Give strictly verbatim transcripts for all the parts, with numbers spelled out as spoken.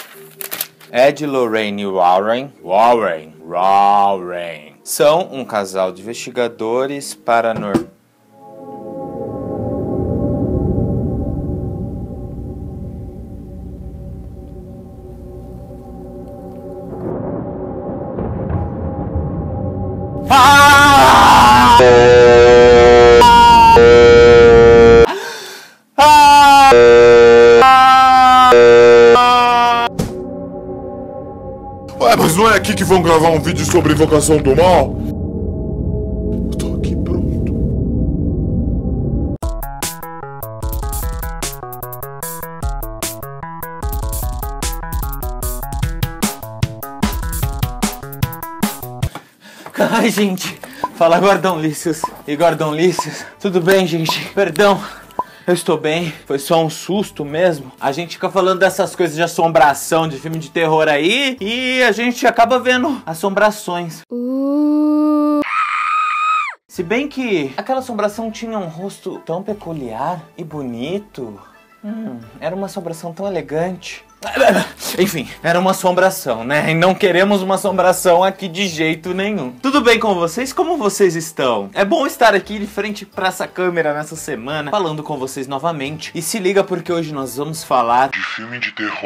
Ed, Lorraine e Warren, Warren, Warren, são um casal de investigadores paranormais. Ah! Ah! Ué, mas não é aqui que vão gravar um vídeo sobre Invocação do Mal? Eu tô aqui pronto. Ai, gente. Fala, Gordonlicious e Gordonlicious. Tudo bem, gente? Perdão. Eu estou bem, foi só um susto mesmo. A gente fica falando dessas coisas de assombração, de filme de terror aí, e a gente acaba vendo assombrações. Uh... Se bem que aquela assombração tinha um rosto tão peculiar e bonito. Hum, era uma assombração tão elegante. Enfim, era uma assombração, né? E não queremos uma assombração aqui de jeito nenhum. Tudo bem com vocês? Como vocês estão? É bom estar aqui de frente pra essa câmera nessa semana, falando com vocês novamente. E se liga porque hoje nós vamos falar de filme de terror.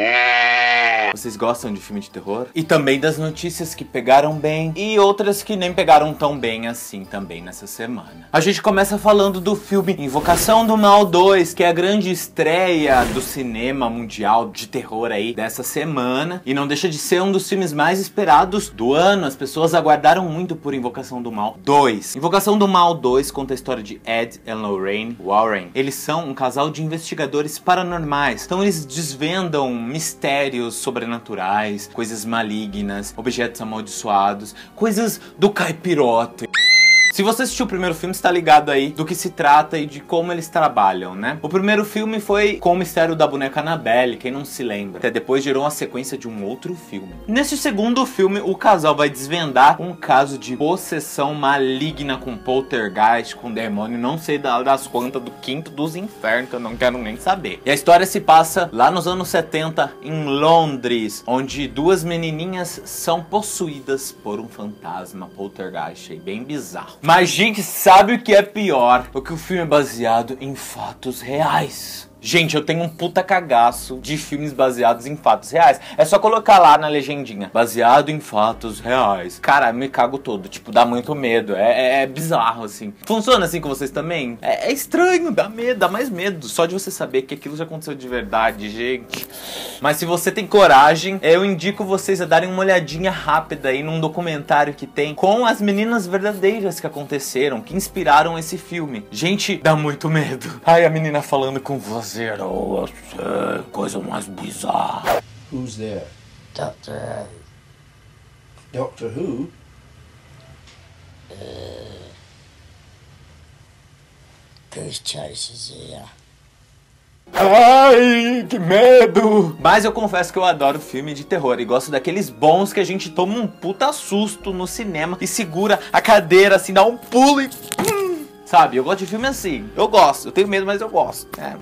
Vocês gostam de filme de terror? E também das notícias que pegaram bem e outras que nem pegaram tão bem assim também nessa semana. A gente começa falando do filme Invocação do Mal dois, que é a grande estreia do cinema mundial de terror aí dessa semana, e não deixa de ser um dos filmes mais esperados do ano. As pessoas aguardaram muito por Invocação do Mal dois. Invocação do Mal dois conta a história de Ed e Lorraine Warren. Eles são um casal de investigadores paranormais, então eles desvendam mistérios sobrenaturais, coisas malignas, objetos amaldiçoados, coisas do caipirota. Se você assistiu o primeiro filme, você tá ligado aí do que se trata e de como eles trabalham, né? O primeiro filme foi com o mistério da boneca Annabelle, quem não se lembra. Até depois gerou uma sequência de um outro filme. Nesse segundo filme, o casal vai desvendar um caso de possessão maligna com poltergeist, com demônio, não sei das quantas, do quinto dos infernos, que eu não quero nem saber. E a história se passa lá nos anos setenta, em Londres, onde duas menininhas são possuídas por um fantasma poltergeist, aí bem bizarro. Mas, gente, sabe o que é pior? O que o filme é baseado em fatos reais. Gente, eu tenho um puta cagaço de filmes baseados em fatos reais. É só colocar lá na legendinha, baseado em fatos reais. Cara, me cago todo, tipo, dá muito medo. É, é, é bizarro, assim. Funciona assim com vocês também? É, é estranho, dá medo, dá mais medo. Só de você saber que aquilo já aconteceu de verdade, gente. Mas se você tem coragem, eu indico vocês a darem uma olhadinha rápida aí num documentário que tem com as meninas verdadeiras que aconteceram, que inspiraram esse filme. Gente, dá muito medo. Ai, a menina falando com você. Oh, coisa mais bizarra. Who's there? Doctor Who. Doctor Who? Uh, Goose Chase is here. Ai, que medo! Mas eu confesso que eu adoro filme de terror e gosto daqueles bons que a gente toma um puta susto no cinema e segura a cadeira assim, dá um pulo e... Sabe, eu gosto de filme assim. Eu gosto, eu tenho medo, mas eu gosto. É.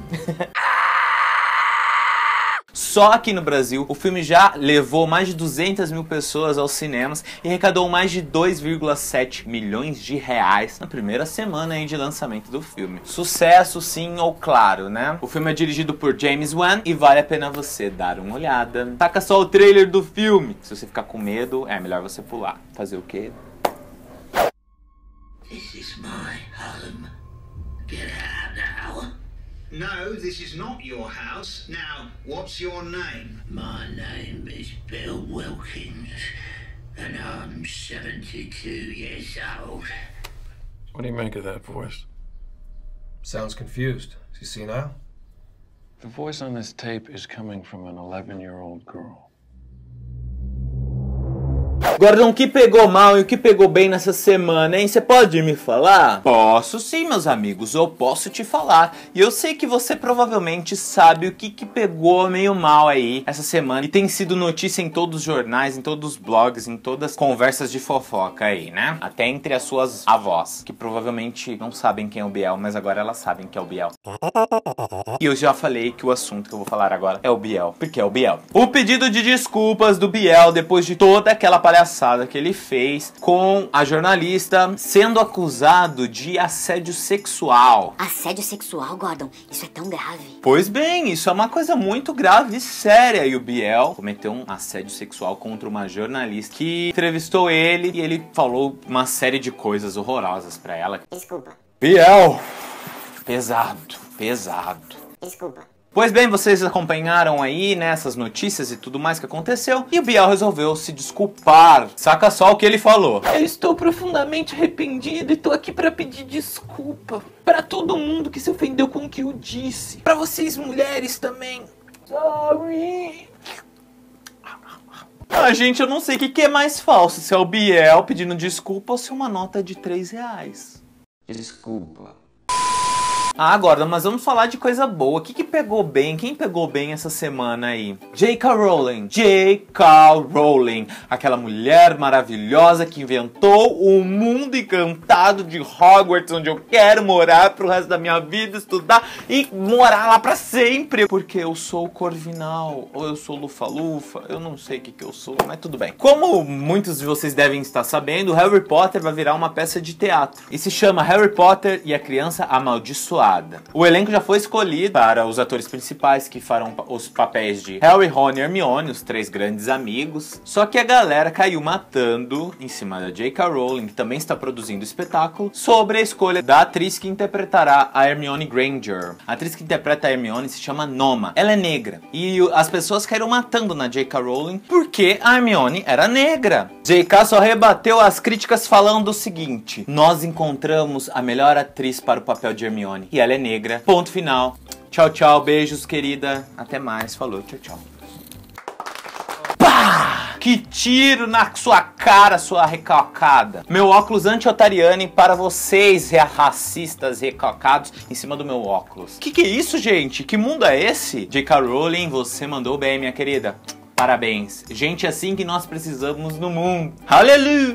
Só aqui no Brasil, o filme já levou mais de duzentas mil pessoas aos cinemas e arrecadou mais de dois vírgula sete milhões de reais na primeira semana aí de lançamento do filme. Sucesso sim ou claro, né? O filme é dirigido por James Wan e vale a pena você dar uma olhada. Taca só o trailer do filme. Se você ficar com medo, é melhor você pular. Fazer o quê? This is my home. Get out now. No, this is not your house. Now, what's your name? My name is Bill Wilkins, and I'm seventy-two years old. What do you make of that voice? Sounds confused. Is he senile? The voice on this tape is coming from an eleven-year-old girl. Gordon, o que pegou mal e o que pegou bem nessa semana, hein? Você pode me falar? Posso sim, meus amigos, eu posso te falar. E eu sei que você provavelmente sabe o que que pegou meio mal aí essa semana. E tem sido notícia em todos os jornais, em todos os blogs, em todas as conversas de fofoca aí, né? Até entre as suas avós, que provavelmente não sabem quem é o Biel, mas agora elas sabem que é o Biel. E eu já falei que o assunto que eu vou falar agora é o Biel, porque é o Biel. O pedido de desculpas do Biel depois de toda aquela palhaçada que ele fez com a jornalista sendo acusado de assédio sexual. Assédio sexual, Gordon? Isso é tão grave. Pois bem, isso é uma coisa muito grave e séria. E o Biel cometeu um assédio sexual contra uma jornalista que entrevistou ele e ele falou uma série de coisas horrorosas pra ela. Desculpa. Biel, pesado, pesado. Desculpa. Pois bem, vocês acompanharam aí, né, essas notícias e tudo mais que aconteceu, e o Biel resolveu se desculpar. Saca só o que ele falou. Eu estou profundamente arrependido e tô aqui pra pedir desculpa pra todo mundo que se ofendeu com o que eu disse. Pra vocês mulheres também. Sorry. Ah, gente, eu não sei o que, que é mais falso, se é o Biel pedindo desculpa ou se é uma nota de três reais. Desculpa. Ah, agora, mas vamos falar de coisa boa. O que que pegou bem? Quem pegou bem essa semana aí? J K. Rowling. J K. Rowling. Aquela mulher maravilhosa que inventou o mundo encantado de Hogwarts, onde eu quero morar pro resto da minha vida, estudar e morar lá pra sempre. Porque eu sou Corvinal, ou eu sou Lufa-Lufa, eu não sei o que que eu sou, mas tudo bem. Como muitos de vocês devem estar sabendo, Harry Potter vai virar uma peça de teatro. E se chama Harry Potter e a Criança Amaldiçoada. O elenco já foi escolhido para os atores principais que farão os papéis de Harry, Ron e Hermione, os três grandes amigos. Só que a galera caiu matando em cima da J K. Rowling, que também está produzindo o espetáculo, sobre a escolha da atriz que interpretará a Hermione Granger. A atriz que interpreta a Hermione se chama Noma. Ela é negra. E as pessoas caíram matando na J K. Rowling porque a Hermione era negra. J K só rebateu as críticas falando o seguinte: nós encontramos a melhor atriz para o papel de Hermione e ela é negra. Ponto final. Tchau, tchau. Beijos, querida. Até mais. Falou. Tchau, tchau. Pá! Que tiro na sua cara, sua recalcada. Meu óculos anti-otariane para vocês, racistas recalcados, em cima do meu óculos. Que que é isso, gente? Que mundo é esse? J K. Rowling, você mandou bem, minha querida. Parabéns. Gente assim que nós precisamos no mundo. Aleluia!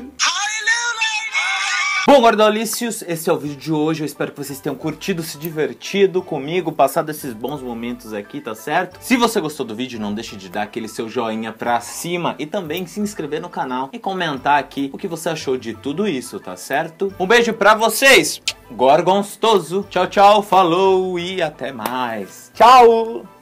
Bom, Gordolícios, esse é o vídeo de hoje. Eu espero que vocês tenham curtido, se divertido comigo, passado esses bons momentos aqui, tá certo? Se você gostou do vídeo, não deixe de dar aquele seu joinha pra cima e também se inscrever no canal e comentar aqui o que você achou de tudo isso, tá certo? Um beijo pra vocês, gorgonstoso. Tchau, tchau, falou e até mais. Tchau!